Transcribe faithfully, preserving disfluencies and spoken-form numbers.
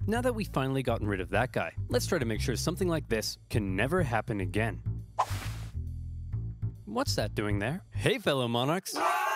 Now that we've finally gotten rid of that guy, let's try to make sure something like this can never happen again. What's that doing there? Hey fellow Monarchs!